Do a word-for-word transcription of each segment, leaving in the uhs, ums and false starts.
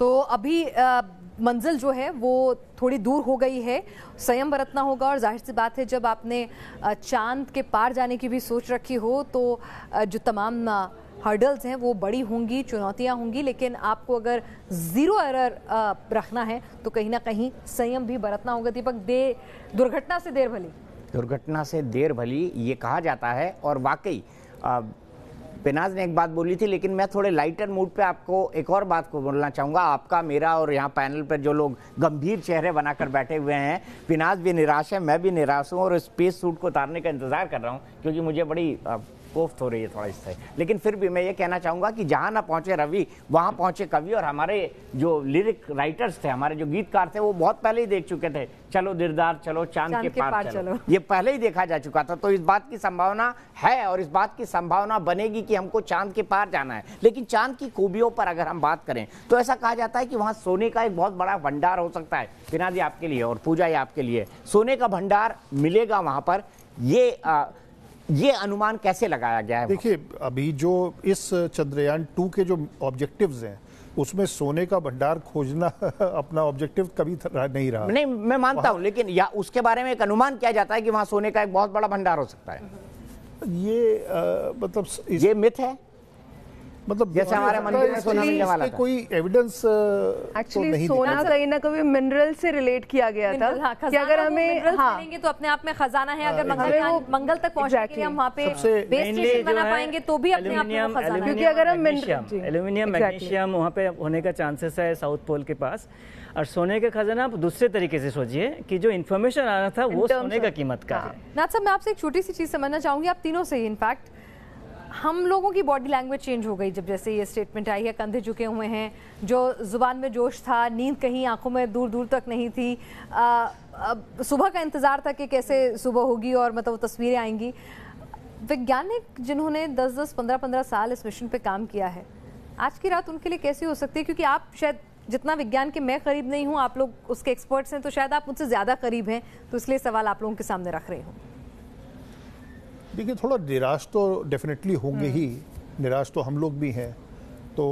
तो अभी आ, मंजिल जो है वो थोड़ी दूर हो गई है, संयम बरतना होगा और जाहिर सी बात है जब आपने चांद के पार जाने की भी सोच रखी हो तो जो तमाम हर्डल्स हैं वो बड़ी होंगी, चुनौतियां होंगी, लेकिन आपको अगर ज़ीरो एरर रखना है तो कहीं ना कहीं संयम भी बरतना होगा। दीपक, दे दुर्घटना से देर भली दुर्घटना से देर भली ये कहा जाता है, और वाकई पिनाज ने एक बात बोली थी, लेकिन मैं थोड़े लाइटर मूड पे आपको एक और बात को बोलना चाहूँगा। आपका, मेरा और यहाँ पैनल पर जो लोग गंभीर चेहरे बनाकर बैठे हुए हैं, पिनाज भी निराश है, मैं भी निराश हूँ और स्पेस सूट को उतारने का इंतजार कर रहा हूँ क्योंकि मुझे बड़ी कोफ्त हो रही है थोड़ा इससे। लेकिन फिर भी मैं ये कहना चाहूँगा कि जहाँ ना पहुँचे रवि वहाँ पहुँचे कवि, और हमारे जो लिरिक राइटर्स थे, हमारे जो गीतकार थे, वो बहुत पहले ही देख चुके थे चलो दिलदार चलो चांद के, के पार, पार चलो, चलो। ये पहले ही देखा जा चुका था। तो इस बात की संभावना है और इस बात की संभावना बनेगी कि हमको चांद के पार जाना है। लेकिन चांद की खूबियों पर अगर हम बात करें तो ऐसा कहा जाता है कि वहाँ सोने का एक बहुत बड़ा भंडार हो सकता है। पिनाजी आपके लिए और पूजा ये आपके लिए, सोने का भंडार मिलेगा वहाँ पर, ये आ, ये अनुमान कैसे लगाया गया है? देखिए, अभी जो इस चंद्रयान टू के जो ऑब्जेक्टिव्स हैं उसमें सोने का भंडार खोजना अपना ऑब्जेक्टिव कभी नहीं रहा। नहीं, मैं मानता हूं, लेकिन या उसके बारे में एक अनुमान किया जाता है कि वहां सोने का एक बहुत बड़ा भंडार हो सकता है। ये आ, मतलब ये मिथ है, मतलब जैसे हमारे मंदिर में सोना मिलने वाला था। कोई एविडेंस एक्चुअली तो सोना कहीं ना कहीं मिनरल से रिलेट किया गया था। हाँ, कि अगर हमें हाँ, मिलेंगे तो अपने आप में खजाना है। अगर मंगल मंगल तक पहुंचने के लिए हम वहाँ पे बेस स्टेशन बना पाएंगे तो भी अपने आप में खजाना है। क्योंकि अगर हम एल्यूमिनियम मैग्नीशियम वहाँ पे होने का चांसेस है साउथ पोल के पास। और सोने का खजाना आप दूसरे तरीके से सोचिए कि जो इन्फॉर्मेशन आ रहा था वो सोने का कीमत का है। नाथ साहब, मैं आपसे एक छोटी सी चीज समझना चाहूंगी, आप तीनों से ही। इनफैक्ट हम लोगों की बॉडी लैंग्वेज चेंज हो गई जब जैसे ये स्टेटमेंट आई है, कंधे झुके हुए हैं, जो जुबान में जोश था, नींद कहीं आंखों में दूर दूर तक नहीं थी, आ, सुबह का इंतजार था कि कैसे सुबह होगी और मतलब वो तस्वीरें आएंगी। वैज्ञानिक जिन्होंने दस दस पंद्रह पंद्रह साल इस मिशन पे काम किया है, आज की रात उनके लिए कैसी हो सकती है? क्योंकि आप शायद जितना विज्ञान के मैं करीब नहीं हूँ, आप लोग उसके एक्सपर्ट्स हैं, तो शायद आप मुझसे ज़्यादा करीब हैं, तो इसलिए सवाल आप लोगों के सामने रख रही हूँ। देखिए, थोड़ा निराश तो डेफिनेटली होंगे ही, निराश तो हम लोग भी हैं। तो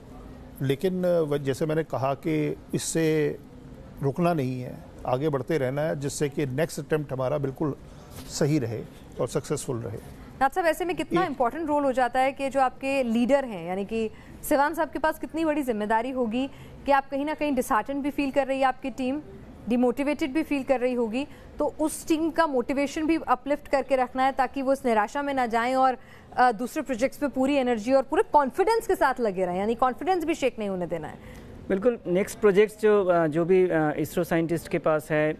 लेकिन जैसे मैंने कहा कि इससे रुकना नहीं है, आगे बढ़ते रहना है, जिससे कि नेक्स्ट अटेम्प्ट हमारा बिल्कुल सही रहे और सक्सेसफुल रहे। नाथ साहब, ऐसे में कितना इंपॉर्टेंट रोल हो जाता है कि जो आपके लीडर हैं, यानी कि सिवान साहब के पास कितनी बड़ी जिम्मेदारी होगी कि आप कहीं ना कहीं डिसहार्टन भी फील कर रही है, आपकी टीम डिमोटिवेटेड भी फील कर रही होगी, तो उस टीम का मोटिवेशन भी अपलिफ्ट करके रखना है ताकि वो इस निराशा में ना जाएं और दूसरे प्रोजेक्ट्स पे पूरी एनर्जी और पूरे कॉन्फिडेंस के साथ लगे रहें, यानी कॉन्फिडेंस भी शेक नहीं होने देना है। बिल्कुल, नेक्स्ट प्रोजेक्ट्स जो जो भी इसरो साइंटिस्ट के पास है,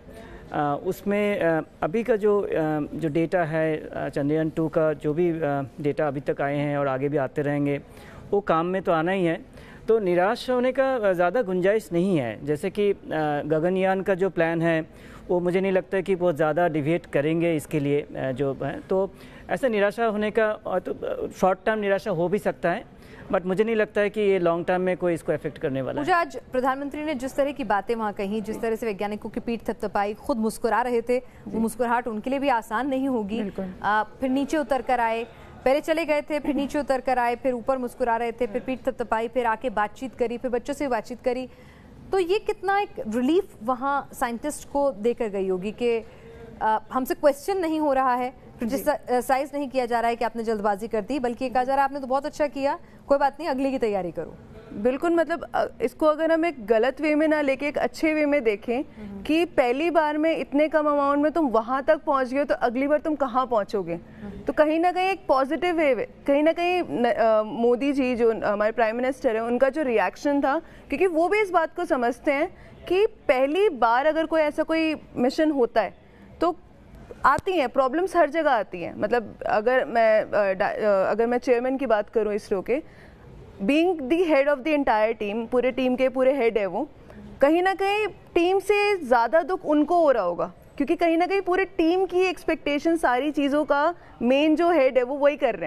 उसमें अभी का जो जो डेटा है चंद्रयान टू का, जो भी डेटा अभी तक आए हैं और आगे भी आते रहेंगे, वो काम में तो आना ही है। तो निराश होने का ज़्यादा गुंजाइश नहीं है। जैसे कि गगनयान का जो प्लान है वो मुझे नहीं लगता है कि बहुत ज़्यादा डिवेट करेंगे इसके लिए जो है, तो ऐसा निराशा होने का, तो शॉर्ट टर्म निराशा हो भी सकता है, बट मुझे नहीं लगता है कि ये लॉन्ग टर्म में कोई इसको अफेक्ट करने वाला है। मुझे आज प्रधानमंत्री ने जिस तरह की बातें वहाँ कही, जिस तरह से वैज्ञानिकों की पीठ थपथपाई, खुद मुस्कुरा रहे थे, वो मुस्कुराहट उनके लिए भी आसान नहीं होगी। आ, फिर नीचे उतर कर आए, पहले चले गए थे, फिर नीचे उतर कर आए, फिर ऊपर मुस्कुरा रहे थे, फिर पीठ थपथपाई, फिर आके बातचीत करी, फिर बच्चों से बातचीत करी। तो ये कितना एक रिलीफ वहाँ साइंटिस्ट को देकर गई होगी कि हमसे क्वेश्चन नहीं हो रहा है, क्रिटिसाइज नहीं किया जा रहा है कि आपने जल्दबाजी कर दी, बल्कि कहा जा रहा है आपने तो बहुत अच्छा किया, कोई बात नहीं, अगले की तैयारी करो। बिल्कुल, मतलब इसको अगर हम एक गलत वे में ना लेके एक अच्छे वे में देखें कि पहली बार में इतने कम अमाउंट में तुम वहां तक पहुंच गए, तो अगली बार तुम कहां पहुंचोगे। तो कहीं ना कहीं एक पॉजिटिव वे, कहीं ना कहीं मोदी जी जो हमारे प्राइम मिनिस्टर हैं, उनका जो रिएक्शन था, क्योंकि वो भी इस बात को समझते हैं कि पहली बार अगर कोई ऐसा कोई मिशन होता है तो आती हैं प्रॉब्लम्स, हर जगह आती हैं। मतलब अगर मैं अगर मैं चेयरमैन की बात करूं इसरो के, being the head of the entire team, पूरे टीम के पूरे हेड है वो, कहीं ना कहीं टीम से ज़्यादा दुख उनको हो रहा होगा, क्योंकि कहीं ना कहीं पूरे टीम की एक्सपेक्टेशन, सारी चीज़ों का मेन जो हेड है वो वही कर रहे हैं।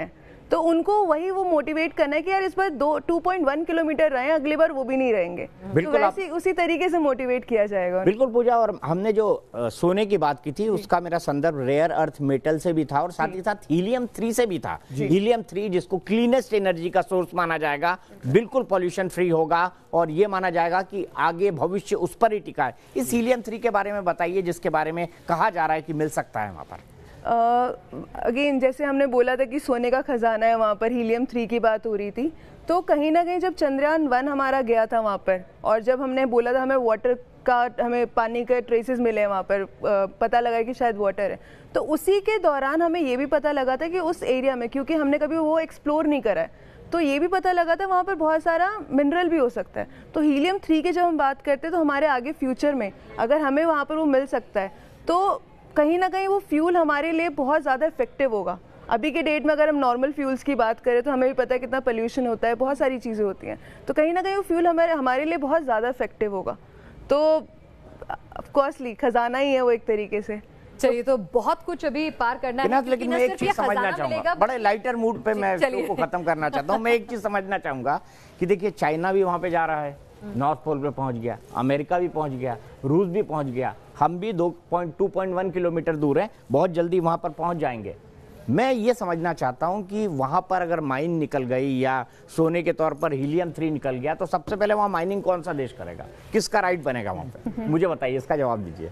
तो उनको वही वो मोटिवेट करना है कि यार इस बार दो टू पॉइंट वन किलोमीटर रहे, अगली बार वो भी नहीं रहेंगे। तो वैसे उसी तरीके से मोटिवेट किया जाएगा। बिल्कुल पूजा, और हमने जो आ, सोने की बात की थी उसका मेरा संदर्भ रेयर अर्थ मेटल से भी था और साथ ही साथ हीलियम थ्री से भी था। हीलियम थ्री जिसको क्लीनेस्ट एनर्जी का सोर्स माना जाएगा, बिल्कुल पॉल्यूशन फ्री होगा और ये माना जाएगा कि आगे भविष्य उस पर ही टिका है। इस हीलियम थ्री के बारे में बताइए जिसके बारे में कहा जा रहा है कि मिल सकता है वहां पर। अगेन uh, जैसे हमने बोला था कि सोने का खजाना है, वहाँ पर हीलियम थ्री की बात हो रही थी, तो कहीं ना कहीं जब चंद्रयान वन हमारा गया था वहाँ पर और जब हमने बोला था हमें वाटर का, हमें पानी के ट्रेसेस मिले वहाँ पर, uh, पता लगा कि शायद वाटर है, तो उसी के दौरान हमें ये भी पता लगा था कि उस एरिया में, क्योंकि हमने कभी वो एक्सप्लोर नहीं करा है, तो ये भी पता लगा था वहाँ पर बहुत सारा मिनरल भी हो सकता है। तो हीलियम थ्री की जब हम बात करते हैं तो हमारे आगे फ्यूचर में अगर हमें वहाँ पर वो मिल सकता है तो कहीं ना कहीं वो फ्यूल हमारे लिए बहुत ज़्यादा इफेक्टिव होगा। अभी के डेट में अगर हम नॉर्मल फ्यूल्स की बात करें तो हमें भी पता है कितना पोल्यूशन होता है, बहुत सारी चीज़ें होती हैं, तो कहीं ना कहीं वो फ्यूल हमारे हमारे लिए बहुत ज़्यादा इफेक्टिव होगा। तो ऑफकोर्सली खजाना ही है वो एक तरीके से। चलिए, तो बहुत कुछ अभी पार करना है, लेकिन मैं एक चीज समझना चाहूंगा, बड़े लाइटर मूड पे मैं इसको खत्म करना चाहता हूँ। मैं एक चीज समझना चाहूंगा कि देखिए चाइना भी वहां पे जा रहा है, नॉर्थ पोल पे पहुंच गया, अमेरिका भी पहुंच गया, रूस भी पहुंच गया, हम भी दो point two point one kilometre दूर हैं, बहुत जल्दी वहां पर पहुंच जाएंगे। मैं ये समझना चाहता हूं कि वहां पर अगर माइन निकल गई या सोने के तौर पर हीलियम थ्री निकल गया तो सबसे पहले वहां माइनिंग कौन सा देश करेगा, किसका राइट बनेगा वहां पे? मुझे बताइए, इसका जवाब दीजिए।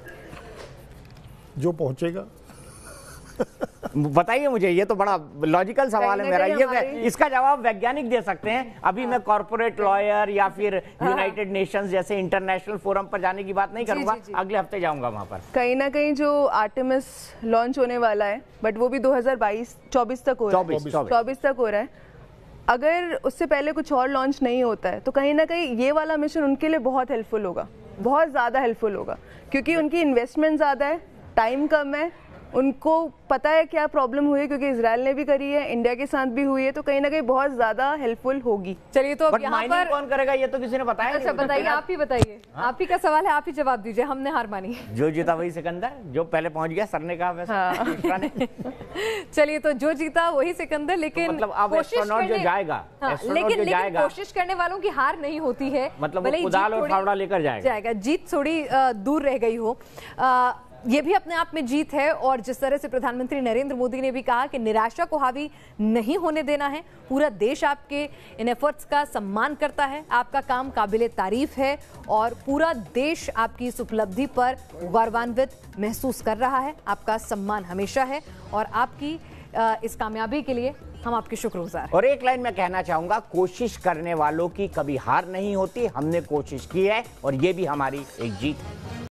जो पहुंचेगा। बताइए मुझे, ये तो बड़ा लॉजिकल सवाल है मेरा। ये इसका जवाब वैज्ञानिक दे सकते हैं, अभी मैं कॉर्पोरेट लॉयर या फिर यूनाइटेड नेशंस जैसे इंटरनेशनल फोरम पर जाने की बात नहीं करूंगा, अगले हफ्ते जाऊंगा वहां पर। कहीं ना कहीं जो आर्टेमिस लॉन्च होने वाला है, बट वो भी दो हज़ार बाईस चौबीस तक हो रहा है, चौबीस तक हो रहा है। अगर उससे पहले कुछ और लॉन्च नहीं होता है तो कहीं ना कहीं ये वाला मिशन उनके लिए बहुत हेल्पफुल होगा, बहुत ज्यादा हेल्पफुल होगा, क्योंकि उनकी इन्वेस्टमेंट ज्यादा है, टाइम कम है, उनको पता है क्या प्रॉब्लम हुई है, क्योंकि इजराइल ने भी करी है, इंडिया के साथ भी हुई है, तो कहीं ना कहीं बहुत ज्यादा हेल्पफुल होगी। चलिए, तो अब यहाँ पर कौन करेगा ये तो किसी ने बताया। अच्छा बताइए, आप ही बताइए, आप ही का सवाल है, आप ही जवाब दीजिए, हमने हार मानी। जो जीता वही सिकंदर, जो पहले पहुंच गया, सर ने कहा वैसे। हाँ। चलिए, तो जो जीता वही सिकंदर, लेकिन मतलब अब एस्ट्रोनॉट जो जाएगा, लेकिन कोशिश करने वालों की हार नहीं होती है, मतलब कुदाल और फावड़ा लेकर जाएगा। जीत थोड़ी दूर रह गई हो, ये भी अपने आप में जीत है। और जिस तरह से प्रधानमंत्री नरेंद्र मोदी ने भी कहा कि निराशा को हावी नहीं होने देना है, पूरा देश आपके इन एफर्ट्स का सम्मान करता है, आपका काम काबिले तारीफ है और पूरा देश आपकी इस उपलब्धि पर गौरवान्वित महसूस कर रहा है। आपका सम्मान हमेशा है और आपकी इस कामयाबी के लिए हम आपके शुक्रगुजार हैं। और एक लाइन में कहना चाहूंगा, कोशिश करने वालों की कभी हार नहीं होती, हमने कोशिश की है और ये भी हमारी एक जीत है।